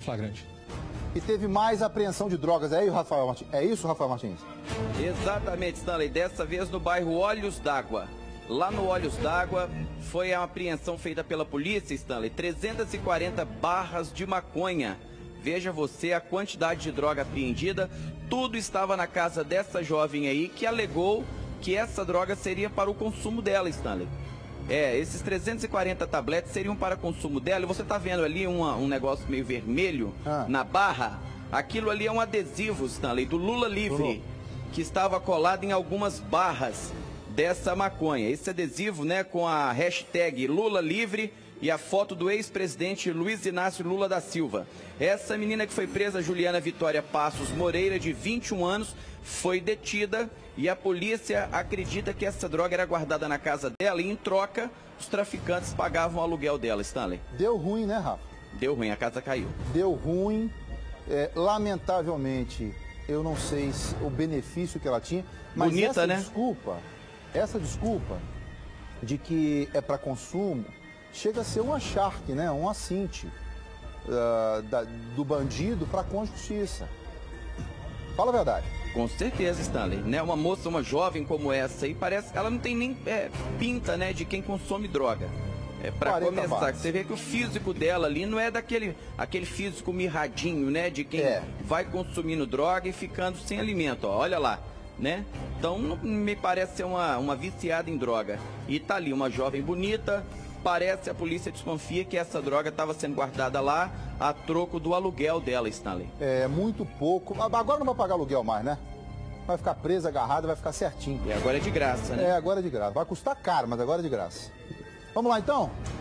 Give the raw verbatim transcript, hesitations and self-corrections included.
flagrante. E teve mais apreensão de drogas, é, aí, Rafael Martins? É isso, Rafael Martins? Exatamente, Stanley. Dessa vez no bairro Olhos d'Água. Lá no Olhos d'Água foi a apreensão feita pela polícia, Stanley. trezentas e quarenta barras de maconha. Veja você a quantidade de droga apreendida. Tudo estava na casa dessa jovem aí que alegou que essa droga seria para o consumo dela, Stanley. É, esses trezentos e quarenta tabletes seriam para consumo dela. E você tá vendo ali uma, um negócio meio vermelho ah. na barra? Aquilo ali é um adesivo, Stanley, do Lula Livre, Lula. que estava colado em algumas barras dessa maconha. Esse adesivo, né, com a hashtag Lula Livre e a foto do ex-presidente Luiz Inácio Lula da Silva. Essa menina que foi presa, Juliana Vitória Passos Moreira, de vinte e um anos, foi detida e a polícia acredita que essa droga era guardada na casa dela e, em troca, os traficantes pagavam o aluguel dela, Stanley. Deu ruim, né, Rafa? Deu ruim, a casa caiu. Deu ruim. É, lamentavelmente, eu não sei se, o benefício que ela tinha, mas Bonita, essa né? desculpa, essa desculpa de que é para consumo, chega a ser um acharque, né? Um assinte uh, da, do bandido para com a justiça. Fala a verdade. Com certeza, Stanley, né? Uma moça, uma jovem como essa aí, parece que ela não tem nem é, pinta, né, de quem consome droga. É, para começar, bases. você vê que o físico dela ali não é daquele aquele físico mirradinho, né, de quem é. vai consumindo droga e ficando sem alimento, ó, olha lá, né? Então não me parece ser uma, uma viciada em droga. E tá ali uma jovem bonita. Parece, a polícia desconfia que essa droga estava sendo guardada lá a troco do aluguel dela, Stanley. É, muito pouco. Agora não vai pagar aluguel mais, né? Vai ficar presa, agarrada, vai ficar certinho. E agora é de graça, né? É, agora é de graça. Vai custar caro, mas agora é de graça. Vamos lá, então?